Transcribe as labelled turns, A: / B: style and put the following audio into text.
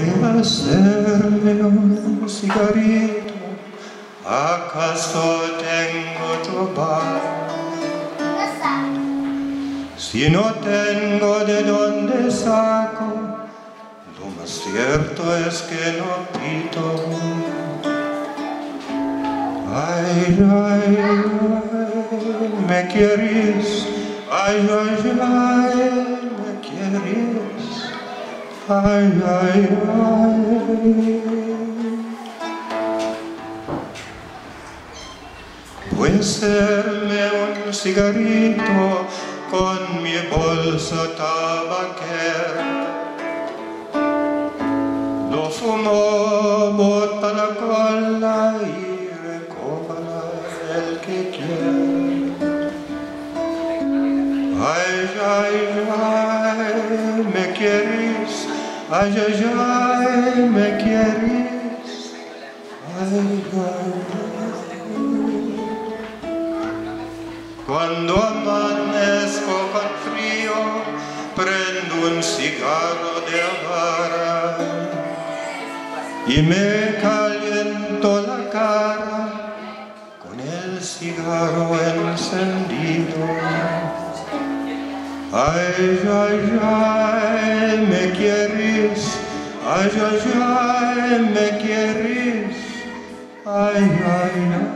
A: Voy a hacerme un cigarrito, ¿acaso tengo trabajo? Si no tengo de dónde saco, lo más cierto es que no pito. Ay, ay, ay, me quieres, ay, ay, ay, me quieres, ay, ay, ay. Voy a hacerme un cigarrito con mi bolsa tabaquera. Lo fumo, bota la cola y recobra el que quiera. Ay, ay, ay, me quieres, ay, ay, ay, me quieres, ay, ay, ay. Cuando amanezco con frío, prendo un cigarro de Habara y me caliento la cara con el cigarro encendido. Ay, ay, ay, me quieres, ay, ay, ay, me quieres, ay, ay, ay.